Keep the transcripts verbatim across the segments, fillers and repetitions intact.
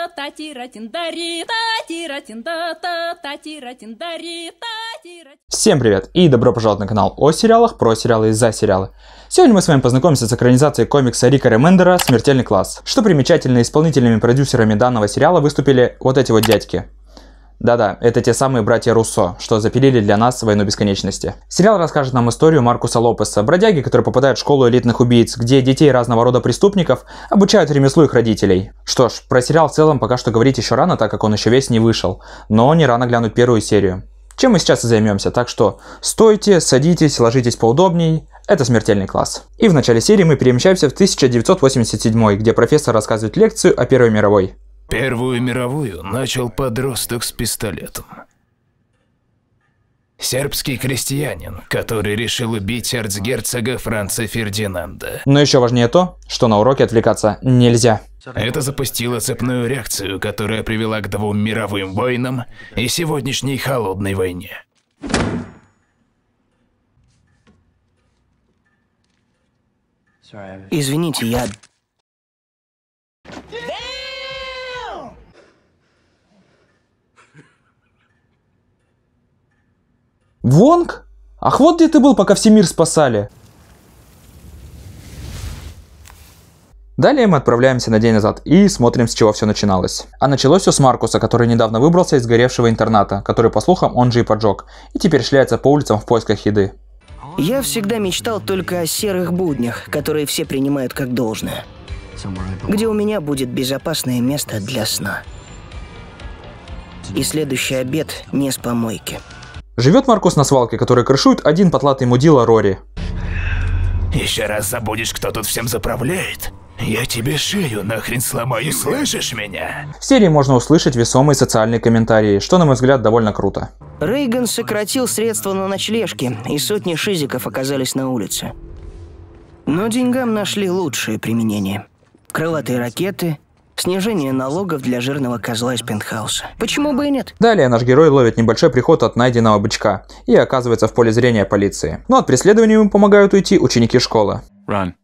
Всем привет и добро пожаловать на канал о сериалах, про сериалы и за сериалы. Сегодня мы с вами познакомимся с экранизацией комикса Рика Ремендера «Смертельный класс». Что примечательно, исполнительными продюсерами данного сериала выступили вот эти вот дядьки. Да-да, это те самые братья Руссо, что запилили для нас «Войну бесконечности». Сериал расскажет нам историю Маркуса Лопеса, бродяги, который попадает в школу элитных убийц, где детей разного рода преступников обучают ремеслу их родителей. Что ж, про сериал в целом пока что говорить еще рано, так как он еще весь не вышел, но не рано глянуть первую серию. Чем мы сейчас и займемся, так что стойте, садитесь, ложитесь поудобней. Это «Смертельный класс». И в начале серии мы перемещаемся в тысяча девятьсот восемьдесят седьмой, где профессор рассказывает лекцию о Первой мировой. Первую мировую начал подросток с пистолетом. Сербский крестьянин, который решил убить эрцгерцога Франца Фердинанда. Но еще важнее то, что на уроке отвлекаться нельзя. Это запустило цепную реакцию, которая привела к двум мировым войнам и сегодняшней холодной войне. Извините, я... Вонг? Ах, вот где ты был, пока все мир спасали. Далее мы отправляемся на день назад и смотрим, с чего все начиналось. А началось все с Маркуса, который недавно выбрался из сгоревшего интерната, который, по слухам, он же и поджег, и теперь шляется по улицам в поисках еды. Я всегда мечтал только о серых буднях, которые все принимают как должное. Где у меня будет безопасное место для сна. И следующий обед не с помойки. Живет Маркус на свалке, который крышует один потлатый мудила Рори. Еще раз забудешь, кто тут всем заправляет? Я тебе шею нахрен сломаю, слышишь меня? В серии можно услышать весомые социальные комментарии, что, на мой взгляд, довольно круто. Рейган сократил средства на ночлежки, и сотни шизиков оказались на улице. Но деньгам нашли лучшее применение. Крылатые ракеты, снижение налогов для жирного козла из пентхауса. Почему бы и нет? Далее наш герой ловит небольшой приход от найденного бычка и оказывается в поле зрения полиции. Но от преследования ему помогают уйти ученики школы. Run.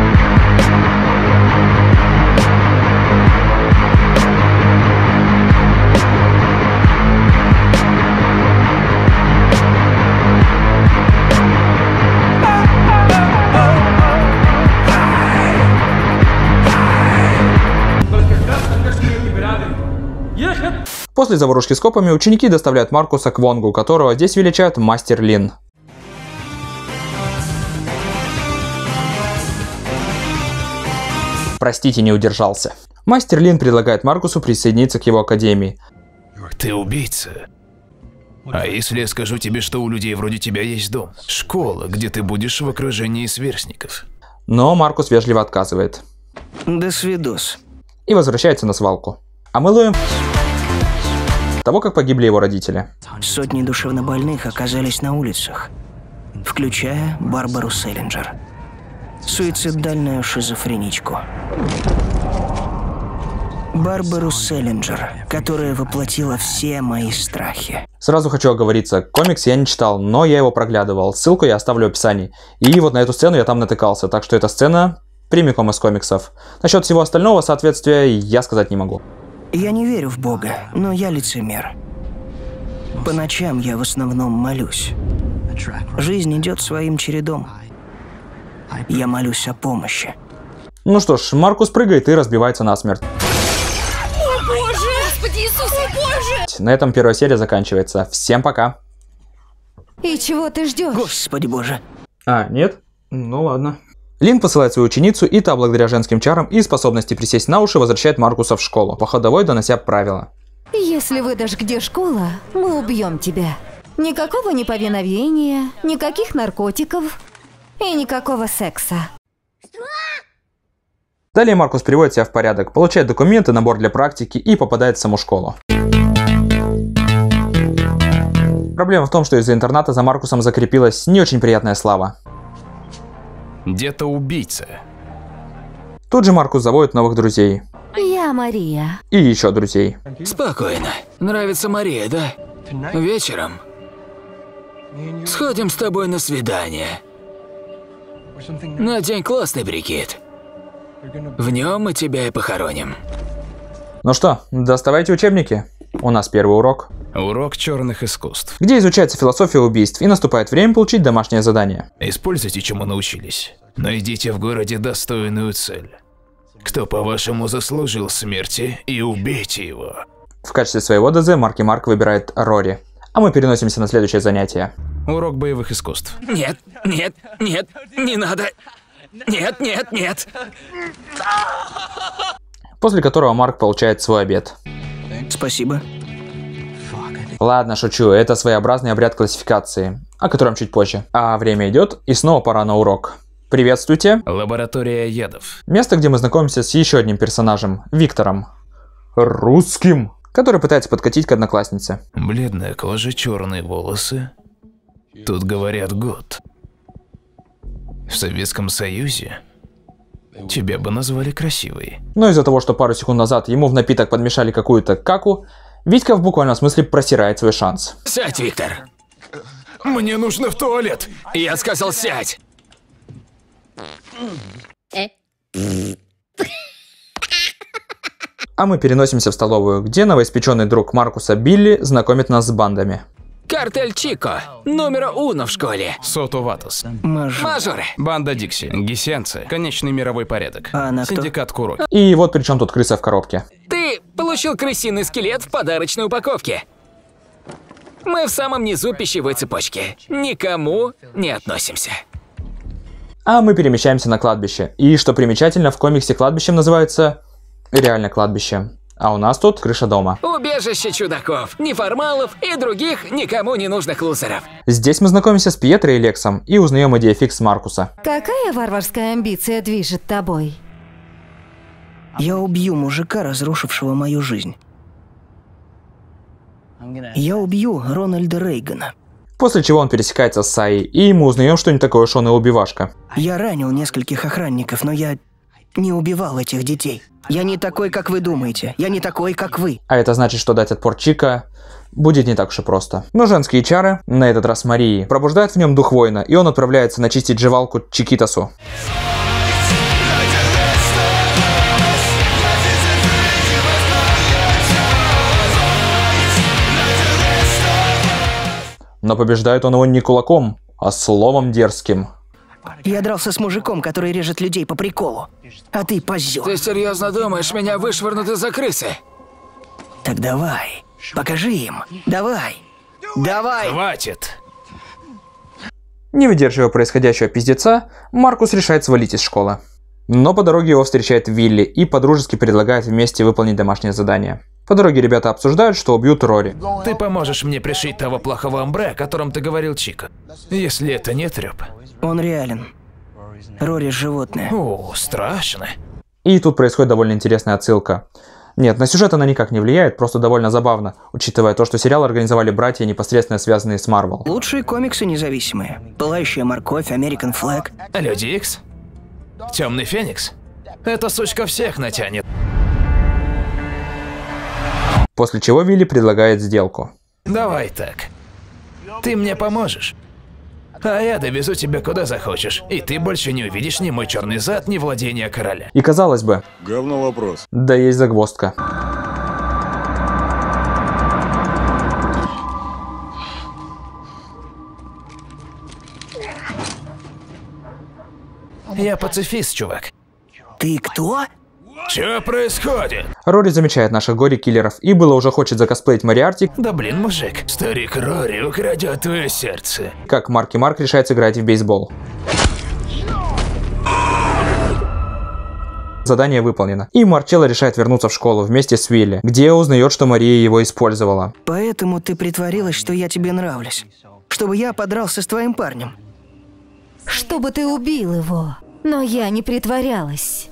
После заварушки с копами ученики доставляют Маркуса к Вонгу, которого здесь величают Мастер Лин. Простите, не удержался. Мастер Лин предлагает Маркусу присоединиться к его академии. Ты убийца. А если я скажу тебе, что у людей вроде тебя есть дом? Школа, где ты будешь в окружении сверстников. Но Маркус вежливо отказывает. До свидос. И возвращается на свалку. А мы ловим того, как погибли его родители. Сотни душевнобольных оказались на улицах, включая Барбару Селлинджер, суицидальную шизофреничку. Барбару Селлинджер, которая воплотила все мои страхи. Сразу хочу оговориться, комикс я не читал, но я его проглядывал. Ссылку я оставлю в описании. И вот на эту сцену я там натыкался, так что эта сцена прямиком из комиксов. Насчет всего остального соответствия я сказать не могу. Я не верю в Бога, но я лицемер. По ночам я в основном молюсь. Жизнь идет своим чередом. Я молюсь о помощи. Ну что ж, Маркус прыгает и разбивается насмерть. О боже! Господи Иисус, о боже! На этом первая серия заканчивается. Всем пока. И чего ты ждешь? Господи боже. А, нет? Ну ладно. Лин посылает свою ученицу, и та, благодаря женским чарам и способности присесть на уши, возвращает Маркуса в школу, по ходовой донося правила. Если выдашь, где школа, мы убьем тебя. Никакого неповиновения, никаких наркотиков и никакого секса. Далее Маркус приводит себя в порядок, получает документы, набор для практики и попадает в саму школу. Проблема в том, что из-за интерната за Маркусом закрепилась не очень приятная слава. Где-то убийца. Тут же Маркус заводит новых друзей. Я Мария. И еще друзей. Спокойно. Нравится Мария, да? Вечером сходим с тобой на свидание. Надень классный прикид. В нем мы тебя и похороним. Ну что, доставайте учебники. У нас первый урок. Урок черных искусств. Где изучается философия убийств и наступает время получить домашнее задание. Используйте, чему научились. Найдите в городе достойную цель. Кто, по-вашему, заслужил смерти, и убейте его. В качестве своего ДЗ Марки Марк выбирает Рори. А мы переносимся на следующее занятие. Урок боевых искусств. Нет, нет, нет, не надо. Нет, нет, нет. После которого Марк получает свой обед. Спасибо. Ладно, шучу, это своеобразный обряд классификации, о котором чуть позже. А время идет, и снова пора на урок. Приветствуйте. Лаборатория ядов. Место, где мы знакомимся с еще одним персонажем, Виктором. Русским. Который пытается подкатить к однокласснице. Бледная кожа, черные волосы. Тут говорят год. В Советском Союзе тебя бы назвали красивой. Но из-за того, что пару секунд назад ему в напиток подмешали какую-то каку, Витька в буквальном смысле просирает свой шанс. Сядь, Виктор. Мне нужно в туалет. Я сказал сядь. А мы переносимся в столовую, где новоиспеченный друг Маркуса Билли знакомит нас с бандами. Картель Чико. Номер уно в школе. Сото Ватас. Мажор. Мажоры. Банда Дикси. Гесенцы. Конечный мировой порядок. А она кто? Синдикат Куроки. И вот при чем тут крыса в коробке. Ты получил крысиный скелет в подарочной упаковке. Мы в самом низу пищевой цепочки. Никому не относимся. А мы перемещаемся на кладбище. И что примечательно, в комиксе кладбищем называется реально кладбище. А у нас тут крыша дома. Убежище чудаков, неформалов и других никому не нужных лузеров. Здесь мы знакомимся с Пьетро и Лексом и узнаем идею фикс Маркуса. Какая варварская амбиция движет тобой? Я убью мужика, разрушившего мою жизнь. Я убью Рональда Рейгана. После чего он пересекается с Саей, и мы узнаем, что не такой уж он и убивашка. Я ранил нескольких охранников, но я не убивал этих детей. Я не такой, как вы думаете. Я не такой, как вы. А это значит, что дать отпор Чика будет не так уж и просто. Но женские чары, на этот раз Марии, пробуждают в нем дух воина, и он отправляется начистить жевалку Чикитасу. Но побеждает он его не кулаком, а словом дерзким. Я дрался с мужиком, который режет людей по приколу. А ты позер. Ты серьезно думаешь, меня вышвырнут из-за крысы? Так давай, покажи им. Давай. Давай. Хватит. Не выдерживая происходящего пиздеца, Маркус решает свалить из школы. Но по дороге его встречает Вилли и подружески предлагает вместе выполнить домашнее задание. По дороге ребята обсуждают, что убьют Рори. Ты поможешь мне пришить того плохого амбре, о котором ты говорил, Чика. Если это не трёп. Он реален. Рори животное. О, страшно. И тут происходит довольно интересная отсылка. Нет, на сюжет она никак не влияет, просто довольно забавно, учитывая то, что сериал организовали братья, непосредственно связанные с Марвел. Лучшие комиксы независимые. Пылающая морковь, American Flag. Люди Икс? Темный Феникс? Эта сучка всех натянет. После чего Вилли предлагает сделку. Давай так. Ты мне поможешь. А я довезу тебя куда захочешь, и ты больше не увидишь ни мой черный зад, ни владения короля. И казалось бы, Говно вопрос. да есть загвоздка. Я пацифист, чувак. Ты кто? Чё происходит? Рори замечает наших горе-киллеров и было уже хочет закосплеить Мориарти, Да блин, мужик, старик Рори украдет твое сердце. как Марки Марк решает сыграть в бейсбол. Задание выполнено. И Марчелло решает вернуться в школу вместе с Вилли, где узнает, что Мария его использовала. Поэтому ты притворилась, что я тебе нравлюсь. Чтобы я подрался с твоим парнем. Чтобы ты убил его. Но я не притворялась.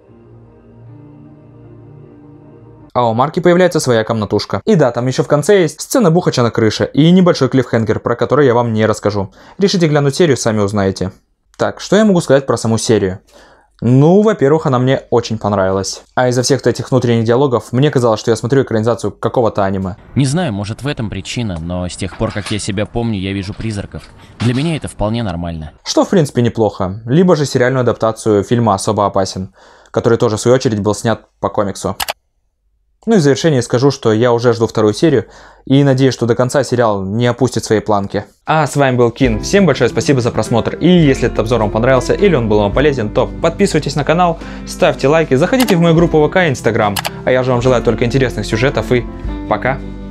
А у Марки появляется своя комнатушка. И да, там еще в конце есть сцена бухача на крыше и небольшой клиффхенгер, про который я вам не расскажу. Решите глянуть серию, сами узнаете. Так, что я могу сказать про саму серию? Ну, во-первых, она мне очень понравилась. А из-за всех этих внутренних диалогов, мне казалось, что я смотрю экранизацию какого-то аниме. Не знаю, может в этом причина, но с тех пор, как я себя помню, я вижу призраков. Для меня это вполне нормально. Что, в принципе, неплохо. Либо же сериальную адаптацию фильма «Особо опасен», который тоже, в свою очередь, был снят по комиксу. Ну и в завершение скажу, что я уже жду вторую серию и надеюсь, что до конца сериал не опустит свои планки. А с вами был Кин, всем большое спасибо за просмотр, и если этот обзор вам понравился или он был вам полезен, то подписывайтесь на канал, ставьте лайки, заходите в мою группу ВК и Инстаграм, а я же вам желаю только интересных сюжетов и пока!